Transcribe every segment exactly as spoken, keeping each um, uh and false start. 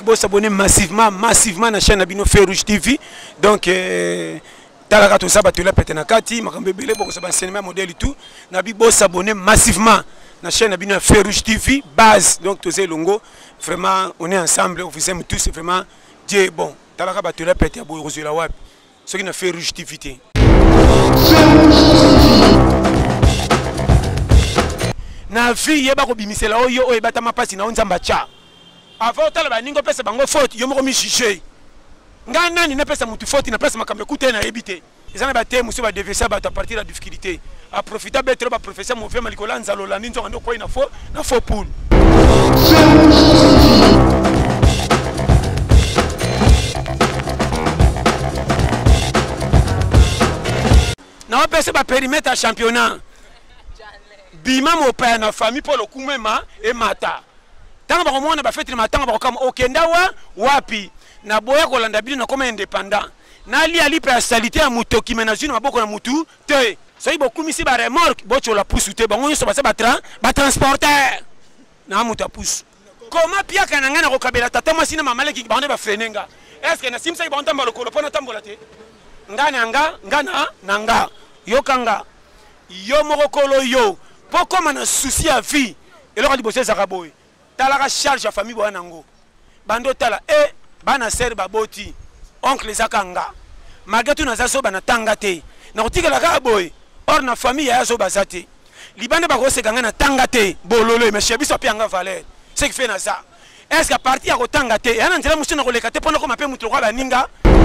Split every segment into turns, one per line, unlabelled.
donc vous s'abonnez massivement massivement à la chaîne Abino Feu Rouge T V. Donc euh, talaka to ça batula pété na kati makambe belé pour que ça enseignement modèle et tout. Nabi vous s'abonnez massivement à la chaîne Abino Feu Rouge T V base. Donc tous ces longo vraiment on est ensemble, on vous aime tous, c'est vraiment Dieu bon. Talaka batula pété à boy la web. Ce qui n'a fait Rouge T V. Na vie yeba ko bimisela oyo o ebata mapasi na onza mbacha. Avant tala ba ningo pesa bango faute yo moko mi chiché. Nga nani na pesa mutu faute na pesa makambe kute na ebité. Ezana ba te muso ba devesa ba à partir de la difficulté. A profiter betre ba professeur mo vema likola nzalo la ninzo ndo ko ina fo na fo pool. Na pesa ba périmètre championnat. Bima mo père na famille pour le kumema et mata. Tant ba komona ba fête matin ba kama okenda wa wapi na boya ko landa bino comme indépendant. Na li ali pa salité ya mutoki menazino maboko na mutu te. So ibo kumisi ba remorque bo chola pousse te bango so ba sa ba train ba transporteur. Na muta pousse. Comment pia kananga na ko kabela tata mwasi na mama leki ba ba frenenga. Est-ce que na simsa ba ntamba lokolo pona tambola te. Ngana nga ngana nanga yokanga yo mokolo yo. Pourquoi on a souci à vie et leur a dit bosser Zaraboy. T'as la charge à famille Boanango. Bando tala eh bana ser baboti oncle Zakanga. Malgré tout naza so bana tangate. Na otika la gaboy or na famille ya so bazate. Libanda ba gose ganga na tangate bololo mais chebiso pianga valeur. C'est qui fait na ça. Est-ce qu'à partir à tangate et anandela musu na kolekate pona ko mape mutu kwa baninga.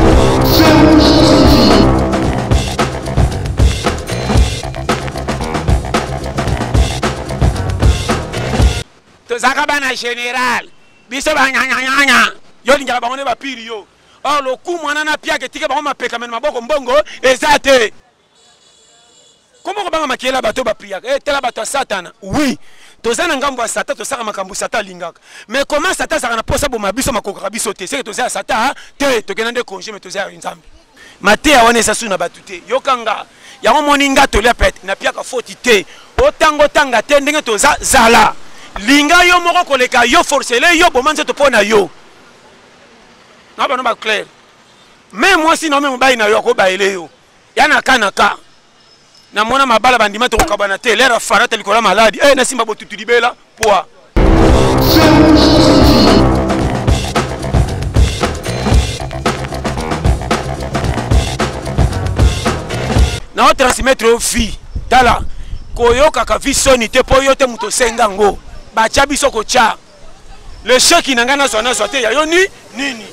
Zakabana général biso ba nyanya yo linga ba ngone ba piri yo or le coup mwana na pia ke tike ba ma peka men maboko mbongo ezate comment ko banga makiela bato ba priya eh tela bato satana oui tozana ngambo ya satan to saka makambu satan lingaka mais comment satan saka na posa bo mabiso makoka biso te c'est que tozana satan te to kenande congé mais tozana nzambe mate ya wana sasu na batute yokanga ya moninga to le pet na pia ka faute te otango tanga te ndenge toza zala linga yo moko koleka yo forcele yo bomanze to pona yo na ba no ba clair même moi si non même ba ina yo ko ba ile yo yana kana ka na mona mabala bandima to kabana te lera farata likola maladi eh na simba botutu libela poa na transmettre au fi tala koyoka ka visoni te po yo te muto senga ngo bacha biso ko cha le chèque inangana sona sote ya yo ni nini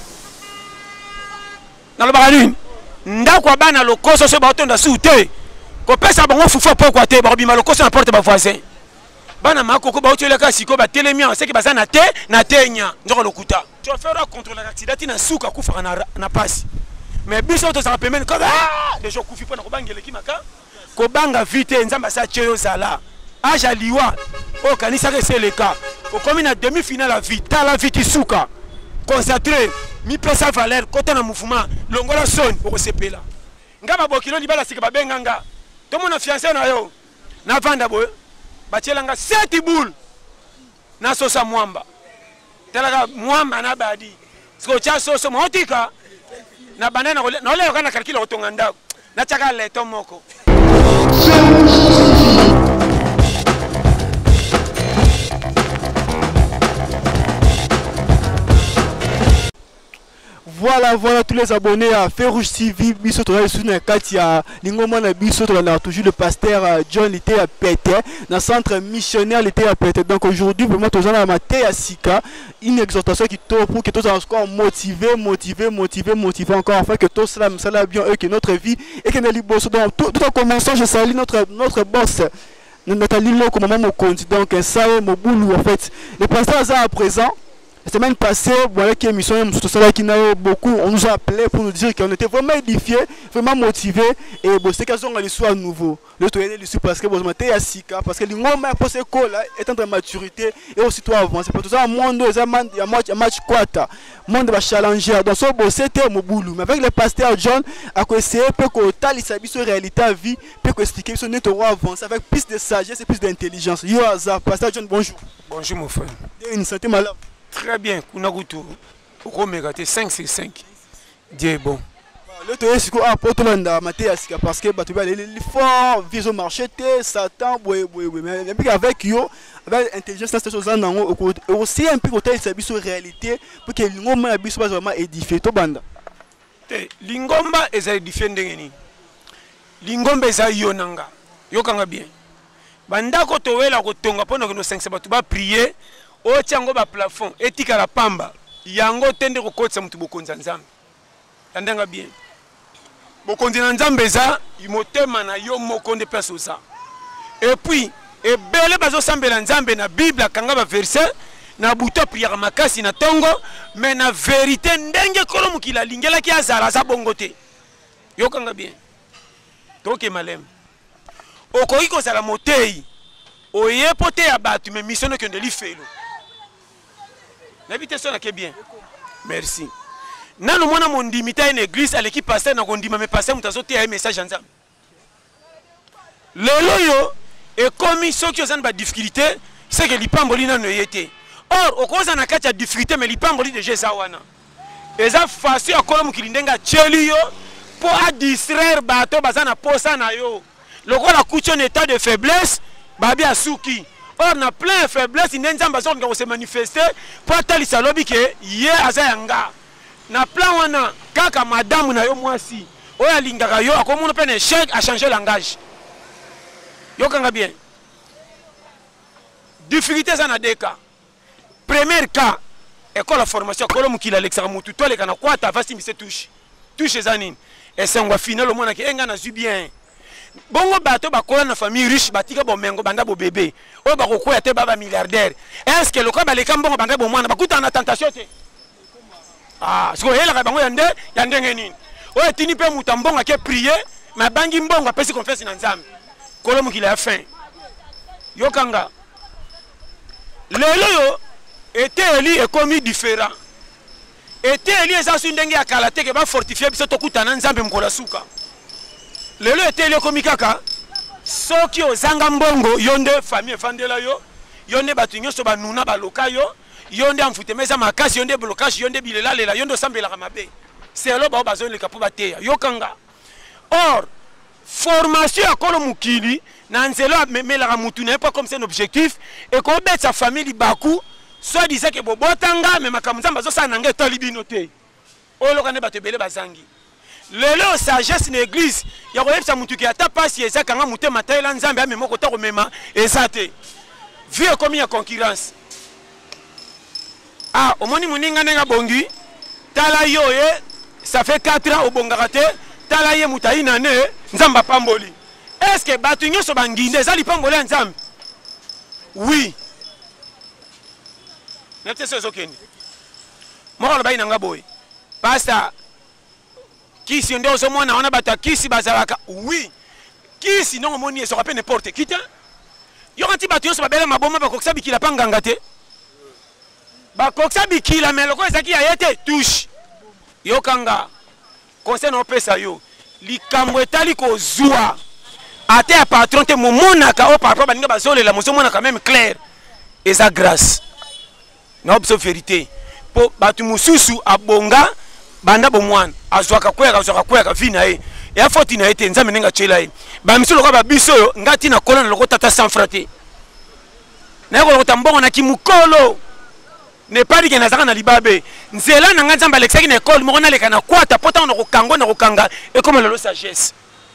na lo bakalini ndako bana lokoso so ba otonda sute ko pesa bango fufa poko te ba bima lokoso na porte ba voisin bana makoko ba otela ka siko ba telemia seki bazana te na tenya ndoko lokuta chauffeur contre l'accident na suka kufa na na passe mais biso to ça permet ko ah déjà kufi pona ko bangele kimaka ko banga vite nzamba sa cheyo sala aja liwa o kanisa ke c'est le cas au comme une demi-finale à vita la vite suka concentré mi pesa valeur côté na mouvement longola son pour sepela ngaba bokilo libala sika babenganga to mona fiancé na yo na vanda boy bachelanga sept boules na sosa mwamba telaka mwamba na badi siko cha soso motika na banana na ole kana kalkila otonga ndako na chaka leto moko.
Voilà, voilà tous les abonnés à Feu Rouge T V. Biso travaille sur la Katia. Lingoma na biso on toujours le pasteur John était à pété dans le centre missionnaire était à pété. Donc aujourd'hui vraiment tous à maté à Sika une exhortation qui tourne pour que tous encore motiver, motiver, motiver, motiver encore afin que tout cela cela bien eux que notre vie et que nous boss. Donc tout, tout en commençant je salue notre notre boss Nathalie Loko maman mon compte donc ça est mon boulot en fait. Le pasteur est à présent. La semaine passée, voilà qui émission qui n'a beaucoup, on nous a appelé pour nous dire qu'on était vraiment édifiés, vraiment motivés et bon c'est qu'elles ont les soins nouveaux. Le tour est dessus parce que bon matin à Sika parce que les moments pour ce col là est en maturité et aussi toi avancer. Pour tout ça monde il y a match match quata. Monde va challenger dans ce beau c'était mon boulot. Mais avec le pasteur John a essayé peut que tal sa vie sur réalité à vie peut que expliquer son net avancer avec plus de sagesse et plus d'intelligence. Yo hasard pasteur John bonjour.
Bonjour mon frère.
Une santé malade.
Très bien. Kunagutu. Okomegate cinq sur cinq. Dieu est bon.
Le tour est quoi apporte l'anda Mathiasika parce que tu vas les forts vision marché Satan oui oui oui mais puis avec yo avec intelligence cette chose là aussi un peu côté ça biso réalité pour que l'ingomba biso vraiment édifié to banda.
Te lingomba est édifié ndengeni. Lingomba est yonanga. Yokanga bien. Banda ko towela ko tonga pona ko cinq ba tu ba prier o tiango ba plafond etika la pamba yango tende ko kotsa mutu bokonza nzambe. Tandanga bien. Bokonzi na nzambe eza imotema na yo moko nde place oza. Et puis ebele bazo sambela nzambe na Bible akanga ba verset na buto prière makasi na tongo mais na vérité ndenge kolo mukila lingela ki azala za bongote. Yo kanga bien. Toke malem. Okoki ko sala motei. Oye pote ya batu mais mission que ndeli felo. N'habite sona ke bien. Merci. Nano mwana mondimita une église à l'équipe pasteur na kondima me pasteur mutazote ya message nzambe. Lelo yo et comme ceux qui ont ba difficulté, c'est que lipamboli na no yete. Or okoza na kati ya difficulté mais lipamboli de Jésus wana. Eza facile akola mukilindenga cheli yo pour a distraire bato bazana posa na yo. Lokola kucho en état de faiblesse, babi asuki. Or na plein de faiblesse nzamba zo nga se manifester pour talisa lobi ke ye azayanga. Na plan wana kaka madame na yo mwasi oya lingaka yo akomona pe na échec a changer langage. Yo kanga bien. Difficulté ça na deux cas. Premier cas école de formation kolo mukila Alexandre mutu to le kana kwata vasi mise touche. Touche zanine. Et c'est un final au mona ki enga na zu bien. Bongo bato bakola na famille riche batika bomengo banda bo bébé. O ba ko ya te baba milliardaire. Est-ce que le ko ba le kambongo banda bo mwana bakuta na tentation te? Ah, ce que elle a bango yande yande ngeni. O etini pe mutambonga ke prier, mais bangi mbongo apesi confiance na nzambe. Kolo mukila fin. Yo kanga. Lelo yo était Eli et commis différent. Était Eli eza su ndenge ya kalate ke ba fortifier biso tokutana nzambe mkola suka. Lelo était Eli commis kaka. Soki ozanga mbongo yonde famille fandela yo, yonde batu nyonso ba nuna ba loka yo. Yonde amfutemeza makasi yonde blocage yonde bilela lela yonde sambela mabe c'est là ba bazon le kapo bateya yokanga. Or formation ya kolo mukili na nzelo memela mutu na pas comme c'est un objectif et ko bet sa famille baku soit disait que bobotanga mais makamuzamba zo sana nge talibino te olo kana batebele bazangi lelo sagesse na église ya ko yepsa mutu ki ata pasi eza kanga mutema taila nzambe amemo ko ta ko mema ezate vie comme ya concurrence. Ah, au moni muninga nenga bongi, tala yo ye, ça fait quatre ans au bongarate, tala ye mutayi nane, nzamba pamboli. Est-ce que batu nyoso banginde zali pamboli nzambe? Oui. Nete so zokeni. Moko bayi nanga boy. Pasta kisi onde ozo mwana wana bata kisi bazalaka. Oui. Kisi non moni eso rappelle n'importe qui ta. Yo kanti batu nyoso babela maboma bakokisa bikila panganga te. Bakoksa bikila meloko ezaki ya yete touche. Yo kanga. Conseil no pesa yo. Likambo etali ko zua. Ate ya patron te momonaka o papa baninga bazole la moso mona quand même clair. Eza grâce. Na obso vérité. Po batu mususu abonga banda bomwana. Azwaka kweka azwaka kweka vina e. Ya foti na ete nzambe nenga chela e. Ba misolo kwa biso yo ngati na kolona loko tata sans fraté. Na ko tambongo na kimukolo. Ne pas dire que nazaka na libabe nzela na nganza mba lexaki na école moko na leka na kwata pota na kokango na kokanga et comme la sagesse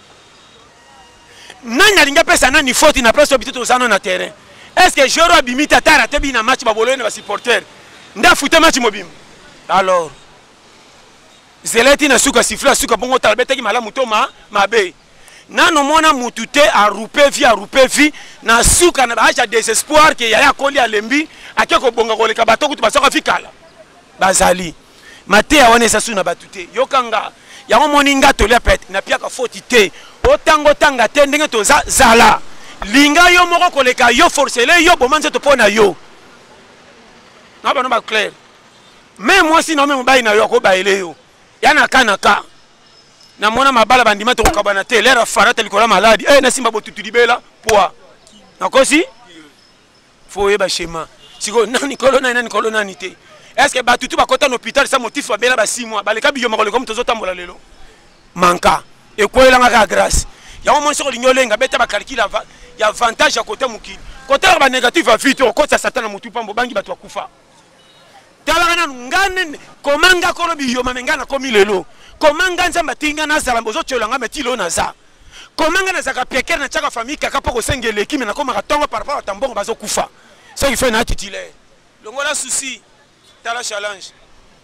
nani alinga pesa nani faute na place obité to sana na terrain. Est-ce que Joro abimita tara tebi na match ba bolo na ba supporter nda foute match mobim alors zeleti na suka sifla suka bongo talbeta ki malamu to ma mabe nano mona mutute a rupe vie a rupe vie na suka na bacha désespoir que yaya koli alembi akeko bonga koleka bato kutu basaka fikala bazali matea wana sasu na batute yokanga yango moninga to lepet na piaka foti te otango tanga te ndenge to za zala linga yo moko koleka yo forcele yo bomanze to pona yo na ba no ba clair même moi si no même bayi na yo ko bayile yo yana kanaka na mona mabala bandima to kokabana te lera farata likola maladi eh na simba botutu libela poa nakosi faut yeba schéma siko nani kolo nani nani kolo nani te est-ce que batutu bakota na hôpital sa motif babela ba six mois baleka biyo makolo comme tozo tambola lelo manka e ko elanga ka grâce ya mo soko linyolenga beta ba calcul ya avantage à côté mukili côté ba négatif va vite au côté satana mutu pambo bangi batu akufa tala kana ngane komanga kolo biyo mamengana komi lelo komanga nzamba tinga na zala mbozo tcholanga metilo na za komanga na zaka pekere na chaka famille kaka poko sengele kimi na koma katongo par rapport à tambongo bazo kufa ça qui fait na titulaire longola souci tala challenge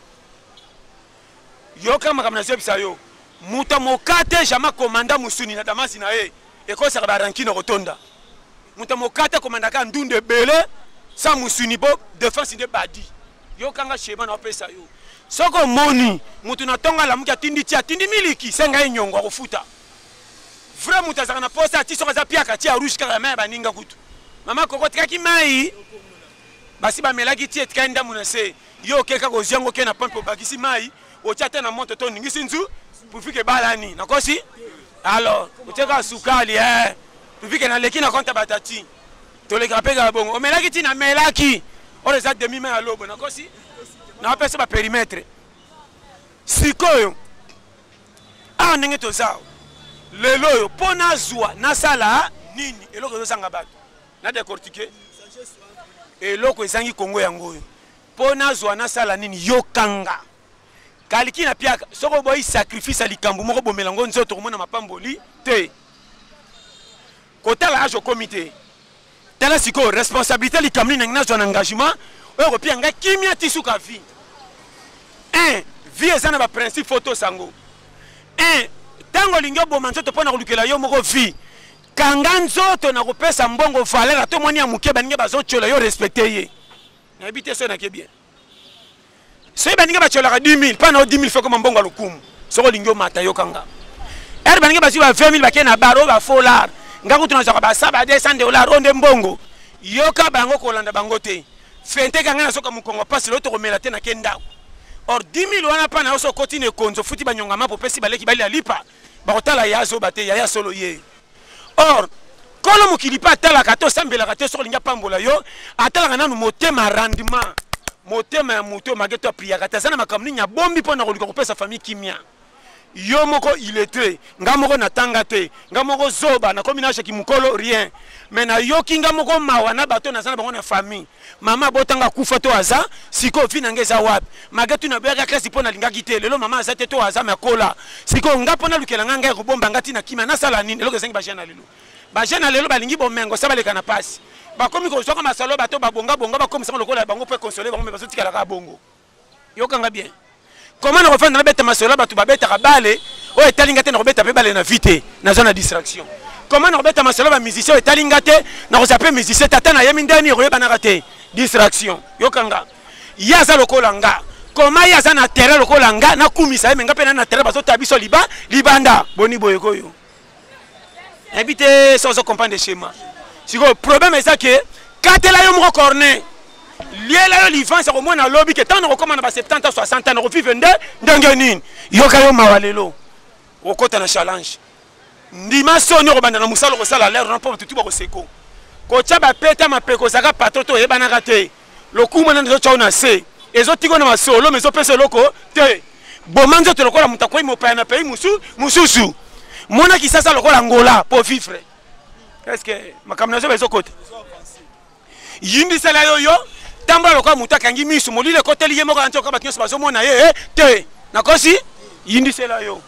yoka makamna zebisa yo muta mokate jama komanda musuni na damasi na e eko sa ba rankino rotonda muta mokate komanda ka ndunde bele sa musuni bo défense de badi yoka nga sheba na pesa yo soko moni mutu na tonga la muka tindi tia tindi miliki senga enyongo kofuta vrai muta za na posa ti soka za piaka ti rouge kaka ma baninga kutu mama koko tikaki mai basi ba melaki ti etkanda munase yo keka ko ziango ke na pampo bakisi mai o chata na moto to ningisi nzu pufike balani nakosi alors uteka sukali eh pufike na leki na konta batati to le kapega bongo o melaki ti na melaki o les a demi main à lobo nakosi na pesa ba périmètre sikoyo a ndenge to zao lelo yo pona zwa na sala nini eloko zanga bato na décortiquer eloko ezangi kongo yango yo pona zwa na sala nini yokanga kaliki na piaka soko boy sacrifice likambu moko bomelango nzoto komona mapamboli te kotala ajo comité tala siko responsabilité likamni na zwa na engagement oyo ko pianga kimia tisuka vie un vie ezana ba principe photo sango un tango lingyo boma nzoto pona kolukela yo moko vie kanga nzoto na kopesa mbongo valeur to moni ya muke baninga bazochola yo respecter ye na habite so na ke bien so baninga bachola dix mille pas na dix mille fois comme mbongo lukumu soko lingyo mata yo kanga er baninga basi ba vingt mille bakena baro ba folar ngaku tunazaka ba saba deux cents dollars onde mbongo yoka bango kolanda bango te fente kanga na soka mukongo pasi lo to komela te na kenda or dix mille wana pa na oso continue konzo futi banyonga mapo pesi baleki bali alipa bakotala yazo bate ya ya solo ye or kolo mukili pa tala kato sambela kato so linga pambola yo atala nanu motema rendement motema ya muto mageto priya kata sana makamni nya bombi pona kolika kopesa famille kimia yo moko illettré nga moko natanga te nga moko zoba na combination ki mukolo rien mais na yo kinga moko mawa na bato na sana bango na famille mama botanga kufa to aza siko vina ngeza wapi magetu na bega klasi pona linga kite lelo mama azate to aza makola siko nga pona lukela nganga ko bomba ngati na kima na sala nini lelo zengi bajana lelo bajana lelo balingi bomengo sabale kana pasi bakomi ko soka masalo bato babonga bonga bakomi sama lokola bango pe consoler bango me bazotika la bongo yo kanga bien comment on refait na beta masolo bato babeta ka bale o etalinga te na beta pe bale na vite na zone de distraction comment on beta masolo ba musicien etalinga te na ko sape musicien tata na yemi ndani ko yeba na kate distraction yo kanga yaza lokola nga comment yaza na terrain lokola nga na kumisa yeme nga pe na terrain bazo tabiso liba libanda boni boye koyo habiter sans comprendre des schémas si le problème est ça que quand elle a eu mon cornet lié là l'ivance au moins dans lobby que tant on recommande à soixante ans soixante ans on vit vingt-deux d'enganin yoka yo mawalelo au côté na challenge ndima soni ko banda na musalo ko sala l'air on pas tout ba ko seko ko tshaba peta mapeko saka patoto e bana kate lokuma na nzo tshona se ezo tiko na masolo mezo pesa loko te bomanzo te lokola mutakoi mo pa na pays musu mususu mona kisasa lokola ngola pour vivre est-ce que makamnazo bezo kote yindi sala yo yo tamba lokola mutakangi misu molile kote liye moko anto ka bakinyo bazo mona ye te nakosi yindi sala yo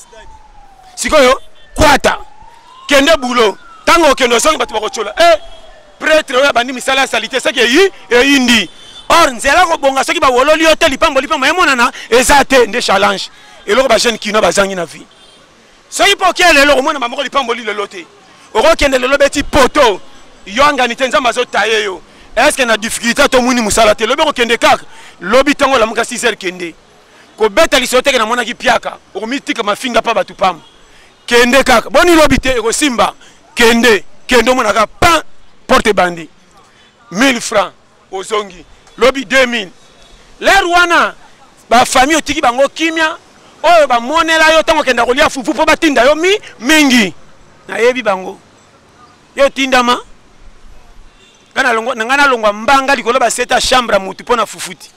sikoyo kwata kende bulo tango kendo songi batu bakochola eh prêtre oya bandi misala salite saki yi e yindi or nzela ko bonga soki ba wololi hotel lipambo lipambo emonana ezate nde challenge eloko ba jeune kino bazangi na vie soki pokele eloko mona mamoko lipambo li lelote oko kende lelo beti poto yo angani te nzamba zo taye yo est-ce que na difficulté to muni musala te lobe ko kende kaka lobi tango la muka six heures kende ko beta lisote ke na mona ki piaka o mitika mafinga pa batu pam kende kaka boni lobi te ko simba kende kendo mona ka pa porte bandi mille francs ozongi lobi deux mille l'air wana ba famille otiki bango kimia oyo ba monela yo tango kenda kolia fufu po batinda yo mi mingi na yebi bango yo tindama Bana longo ngana longwa mbanga likolo ba seta chambre mutu pona fufuti.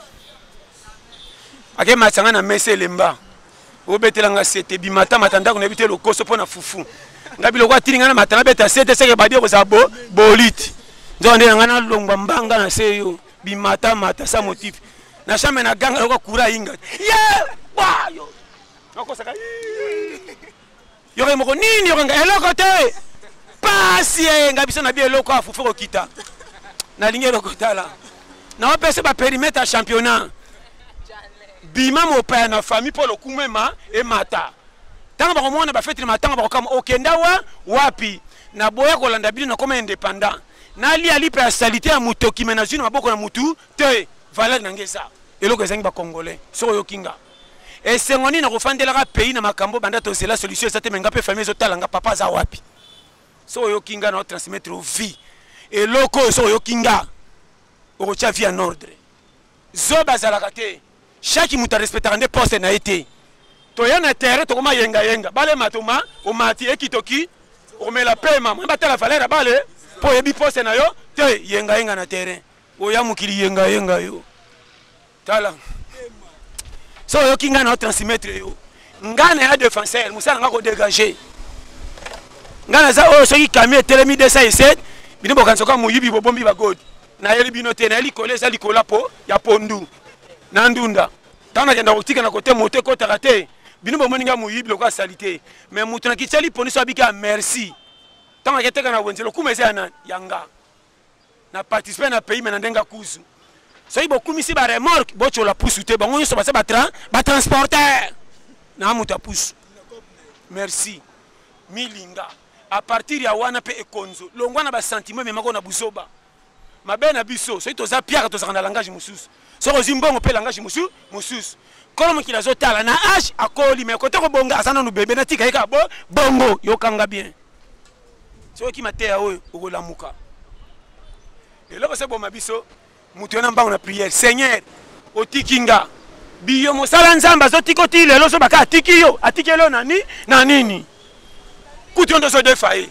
Ake matsanga na mese lemba. Obetelanga sete bimata matanda ko nebite lokoso pona fufu. Ngabi lokwa tiringa na matana beta sete seke badi ko za bo boliti. Nzonde ngana longwa mbanga na seyo bimata mata sa motif. Na chambre na ganga lokwa kura inga. Yeah! Wa yo. Nako saka. Yore moko nini yorenga eloko te. Pasi ngabiso na bi eloko afufu ko kita. Na ligne lokotala. Na opese ba périmètre championnat. Bima mo père na famille pour le kumema et mata. Tanga ba komona ba fête matanga ba kama okenda wa wapi. Na boya ko landa bino comme indépendant. Na li ali personnalité ya mutoki menazino maboko na mutu te valeur na ngesa. Eloko ezangi ba congolais. So yokinga. Et sengoni na kofandela ka pays na makambo banda to c'est la solution ça te menga pe famille zo talanga papa za wapi. So yokinga na transmettre vie. Et loko so yokinga. Orocha vie en ordre. Zo bazalaka te. Chaque muta respectera des postes na été. Toya na terre to koma yenga yenga. Bale matoma o mati ekitoki o me la pema. Mba tala valeur bale po yebi poste na yo te yenga yenga na terrain. Oya mukili yenga yenga yo. Tala. So yokinga na transmettre yo. Ngana ya défenseur musala ngako dégager. Ngana za o soki kamie telemi deux cent sept bino bokansoka muyibi bobombi ba god. Na yeli bino te na yeli kole za likola po ya pondu. Na ndunda tana kenda kotika na kote mote ko tarate bino bomoninga muyibi lokwa salite mais mutu na kitali poni so bika merci tana keteka na wenzelo kumeza na yanga na participer na pays mais na ndenga kuzu so ibo kumisi ba remorque bocho la pousse te bango so ba se ba tra ba transporteur na muta pousse merci milinga à partir ya wana pe ekonzo longwa na ba sentiment mais mako na busoba mabe na biso so ito za pierre to za na langage mususu so zimbongo pe langage musu mususu kolomo kila zotala na age akoli me kote ko bonga asana no bebe na tika eka bo bongo yokanga bien so ki matea oyo okolamuka eloko se boma biso mutu na mbango na prière Seigneur otikinga biyo mosala nzamba zotikoti lelo so baka atiki yo atiki lo nani na nini kuti ondo so defaye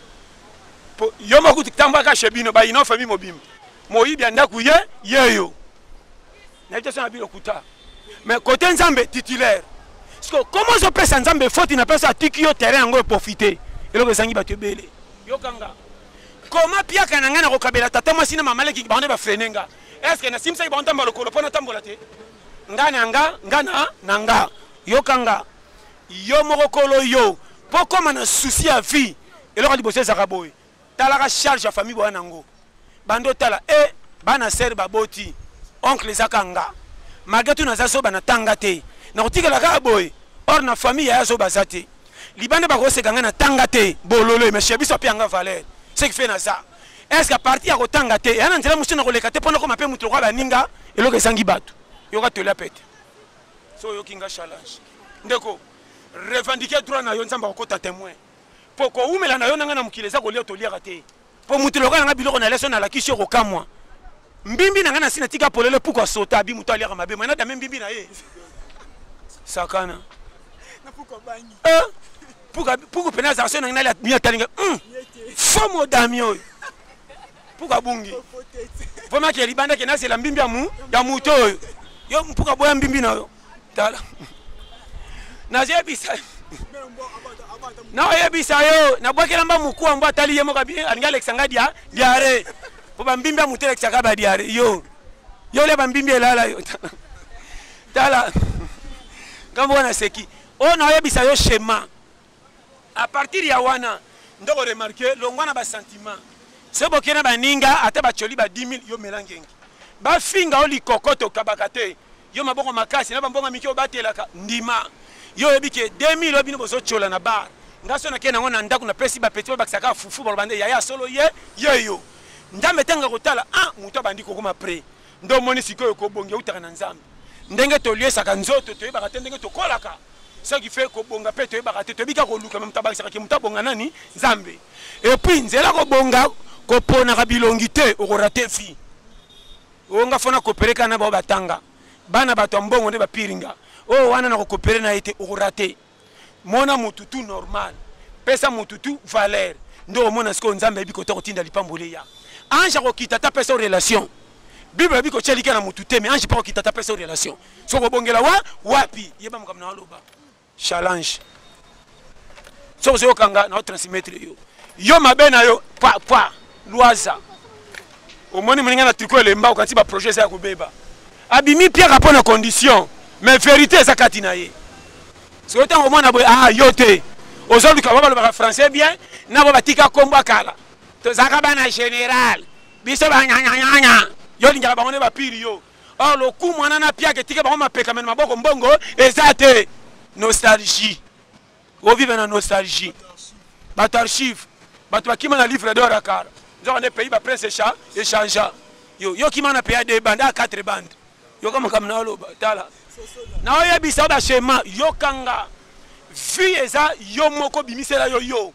yo mo kuti tamba ka shebino ba ino famille mobim moyibi anda kuye yeyo na ite so na bilo kuta mais côté nzambe titulaire parce que comment je peux nzambe faute na personne atiki yo terrain ngo profiter eloko sangi ba tebele yo kanga comment pia kananga na ko kabela tata mwasi na mama leki ba ba frenenga est-ce que na simsa ba ntamba lokolo pona tambola te ngana nga ngana nanga yo kanga yo mokolo yo poko na souci à vie eloko libose zakaboy talaka charge ya famille bwana ngo bando tala e bana ser baboti oncle zakanga magatu na zaso bana tanga te na kotikela ka boy or na famille ya so bazate libande ba kosekanga na tanga te bololo mais chebiso pianga valeur ce qui fait na ça est-ce que parti ya kotanga te yana nzela musu na koleka te pona ko mape mutu kwa baninga eloko esangi batu yoka to la pete so yokinga challenge ndeko revendiquer droit na yo nzamba kokota témoin poko umela na yo nanga na mukileza ko lio to liaka te po mutu loka nga biloko na leso na la kisho ko kamwa mbimbi nanga na sina tika polele puko sota bi mutu aliaka mabe mwana da mbimbi na ye sakana
na puko bangi
eh puko puko pénalisation nanga na mi atalinga fomo damio puko bungi poma ke libanda ke na c'est la mbimbi ya mu ya muto yo puko boya mbimbi na yo tala na jebisa na oyebisa yo na bwakela mba muku ambo atali yemo ka bien alinga Alexanga dia diare po ba mbimbi amutele tsaka ba diare yo yo le ba mbimbi elala yo tala kambo na seki o na oyebisa yo schéma à partir ya wana ndoko remarquer longwana ba sentiment se bokena ba ninga ata ba choli ba dix mille yo melangengi ba finga oli kokoto kabakate yo maboko makasi na ba mbonga mikio batelaka ndima yo ebike deux mille obino bozo chola na bar ngaso na kena ngona ndako na pesi ba petit ba kisaka fufu ba bande yaya solo ye yeyo ndambe tanga kotala ah muto bandi ko koma pre ndo moni sikoyo ko bonge utaka na nzambe ndenge to liesa ka nzoto to yeba ka ndenge to kolaka ce qui fait ko bonga pe to yeba ka to bika ko luka même tabakisa ka muta bonga nani nzambe et puis nzela ko bonga ko pona ka bilongite o ko rate fi o nga fona ko pereka na ba batanga bana bato mbongo nde ba piringa oh wana na kokopere na ete orate mona mututu normal pesa mututu valeur ndo mona siko nzambe biko to kotinda lipambole ya ange akokita ta pesa relation bible abi ko chelika na mutu te mais ange pa kokita ta pesa relation soko bongela wa wapi yeba makambo na loba challenge soko zo kanga na transmettre yo yo mabe na yo pa pa loisa omoni muninga na triko elemba okati ba projet ça ya kubeba abimi pia rapport na condition mais vérité ça katina ye so autant au moins na ah yote aujourd'hui quand on parle français bien na ba tika kombo kala to zaka bana général biso ba nya nya nya yo linga ba ngone ba piri yo oh le coup mwana na pia ke tika ba ma peka men maboko mbongo ezate nostalgie o vive na nostalgie bato archive bato bakima na livre d'or akara nzo on pays ba presse cha échange yo yo kima na pays de banda quatre bandes yo kama kama na lo tala na oya bisa ba schéma yo kanga fi eza yo moko bimisela yo yo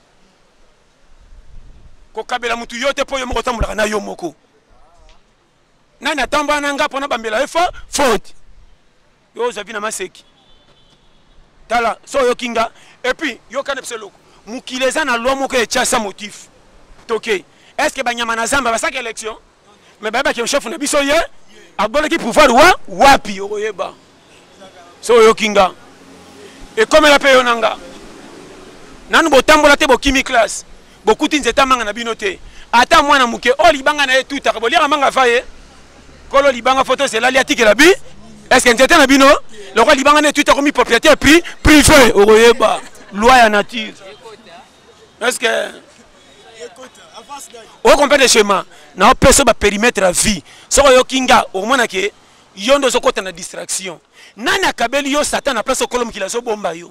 ko kabela mutu yote po yo moko tambula na yo moko nani atamba na nga pona bambela efo faute yo zavi na maseki tala so yo kinga et puis yo kana pseloko mukileza na lo moko e chasa motif toke est-ce que banyama na zamba ba saka élection mais baba ki chef na biso ye abole ki pouvoir wa wapi oyeba so yo kinga et comme la paye onanga nanu botambola te bo kimi class bokuti nzeta manga na binote ata mwana muke o libanga na etuta ko lira manga faye kolo libanga photo c'est là liatike la bi est-ce que nzeta na bino le roi libanga na etuta komi propriétaire pri privé oyeba loi ya nature est-ce que o comprendre le schéma na peso ba périmètre à vie so yo kinga o mona ke yondo zo kota na distraction nana kabeli yo satan na place kolom kila zo bomba yo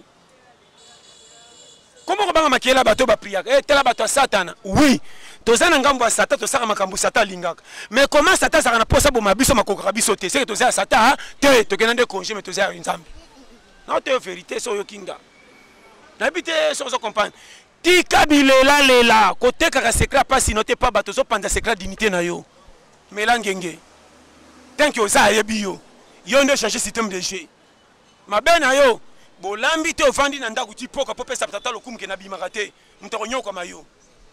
comment banga makela bato ba priya eh tela bato satana oui tozana ngambo ya satan to saka makambu satan lingaka mais comment satan saka na posa bomba biso makoka biso te c'est que tozana satan te to kenande congé mais tozana nzambe na te vérité so yo kinga na bité so zo comprendre tika bilela lela côté kaka secret pas si noté pas bato zo panda secret dignité na yo melangenge tant que oza yebi yo yo ndo changer système de jeu mabena yo bolambi te ofandi na ndaku ti poka popesa tata lokumu ke na bimaka te mutako nyoka mayo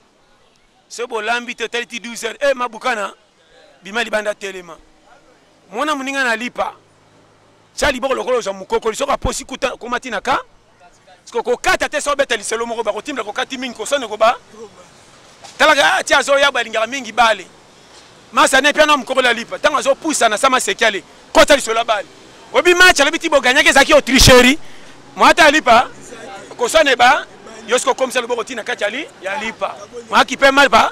se bolambi te tali ti douze heures eh mabukana bima libanda telema mona muninga na lipa chali boko lokolo za mukoko soka posi kuta komati na ka sko ko kata te so beta liselo moko ba kotimla ko kati mingi ko sone ko ba talaga ti azo ya balinga mingi bale masa ne pia na mukoko la lipa tanga zo pusa na sama sekale kota liselo bale obi match ala biti bo ganyake zaki o tricherie mwata lipa ko sone ba yosko comme ça le boko tina kati ali ya lipa ma ki pe mal ba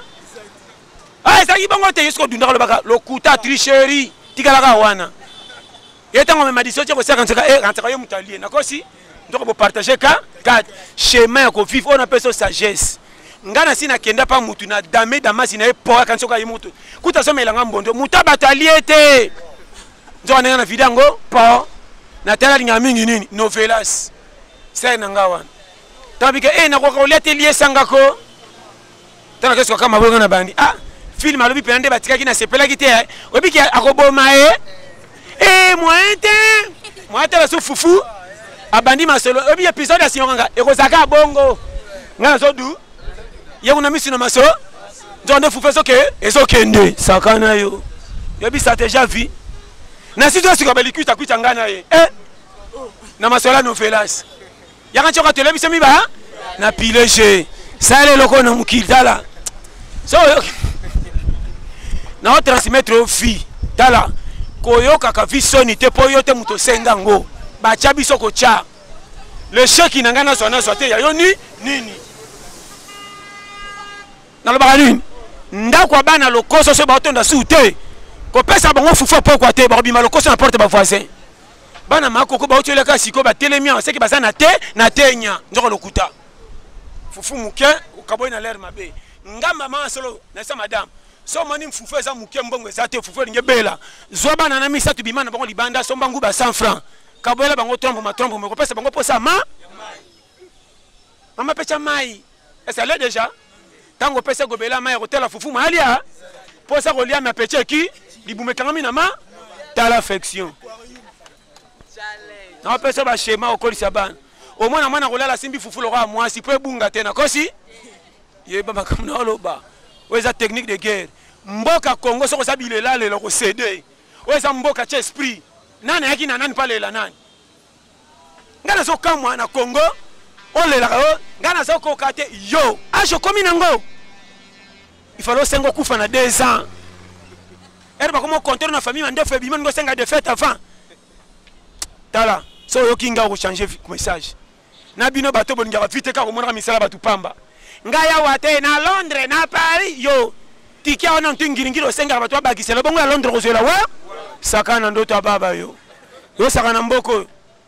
ah zaki bongo te yosko dunda ko baka lo kuta tricherie tikala ka wana yetango me madiso ti ko saka nsaka eh nsaka yo mutalie nakosi donc vous partagez ka quatre chemin ko vivre on appelle ça sagesse ngana sina kenda pa mutu na dame damasi na epoa kan soka yimutu kuta so melanga mbondo muta batalie te nzo na na vidango pa na tala linga mingi nini novelas c'est nanga wan tabike eh na ko ko lete lié sangako tala kesko kama bonga na bandi ah film alobi pende batika ki na sepela ki te obi ki akoboma eh eh mointe mointe la so fufu abandi masolo obi épisode asi nganga ekozaka bongo ngana so du yekuna misino maso njonde fufe soke ezokende sakana yo yobi stratégie vie na sito siko belikuta kuita ngana ye eh na masola no velas yaka choka televise mi ba na pileje sale loko na mukidala so na transmettre vie tala koyoka ka visoni te po yote muto senga ngo ba chabiso ko cha le cheki na ngana sona sote ya yo ni nini na lo bakalini ndako bana lokoso so ba otonda sute ko pesa bango fufu po kwa te ba bima lokoso na porte ba voisin bana makoko ba otele ka siko ba telemi on seki ba sana te na tenya njoko lokuta fufu muke ukaboi na l'air mabe ngamba ma solo na sa madame so mani mfufu eza muke mbongo eza te fufu linge bela zo bana na misa tu bima na bango libanda so mbangu ba cent francs kaboela bango trompe ma trompe me ko pesa bango posa ma mama pecha mai est-ce là déjà tango pesa gobela mai hôtel fufu malia posa ko lia ma peche ki libume kangami na ma ta l'affection na pesa ba schéma okolisa bana au moins na mwana kolala simbi fufu loko moi si pe bunga te na kosi ye ba makamna loba weza technique de guerre mboka Congo soko sabilela lelo ko cédé oza mboka cha esprit nani yaki na nani palela nani ngana so kamwa na Congo olela o ngana so ko kate yo ajo komi nango il fallait sengo kufa na deux ans elle va comment compter na famille mande fait bima ngo senga de fête avant tala so yo kinga ko changer message na bino bato bolinga vite ka ko mona misala batu pamba ngaya wate na Londres na Paris yo tikia ona ntingiringiro senga bato abakisela bongo ya Londres ko zela wa sakana ndoto ababa yo yo sakana mboko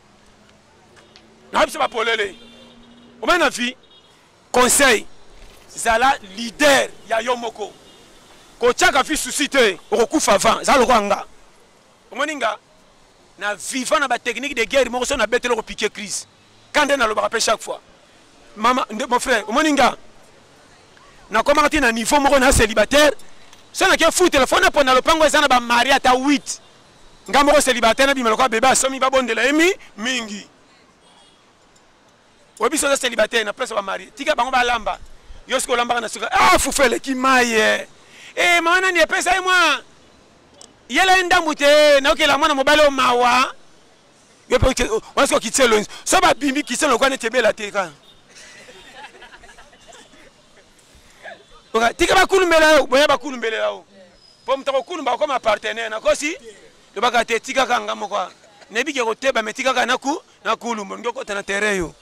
na bisa polele o mena fi conseil zala leader ya yomoko ko chaka fi suscité o kufa avant za lokanga o moninga na vivant na ba technique de guerre mo so na betelo ko piquer crise quand on a le rappel chaque fois maman mon frère o moninga na comment tu na niveau mo na célibataire so na ke fou téléphone pour na lopango za na ba mari ata huit ngambo célibataire na bimelo ko bébé asomi ba bondela emi mingi obi so célibataire na place ba mari tika bango ba lamba yo sko lamba na suka ah fufele ki maye eh maana ni pesa moi yele ndambute na okela mwana mobale o mawa yo pe wasko kitselo so ba bimbi kitselo kwa netebela teka oka tika ba kulumbela yo boya ba kulumbela yo po mtako kulumba ko ma partenaire na kosi to baka te tika kanga mo kwa nebi ke ko teba metika kana ku na kulumba ngoko tana terrain yo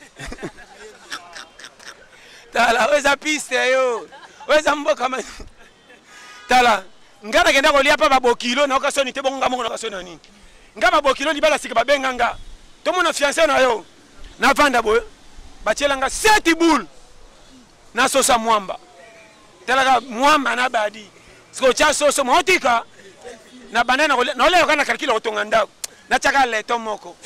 tala weza piste yo weza mboka ma tala ngana kenda ko lia pa ba bokilo na okasoni te bonga mo na okasoni nini ngaba bokilo libala sika babenga nga to mona fiancé na yo na vanda boy bachela nga sept boule na sosa mwamba tala ka mwamba na badi siko cha soso motika na banana na ole kana kalkilo otonga ndako na chaka leto moko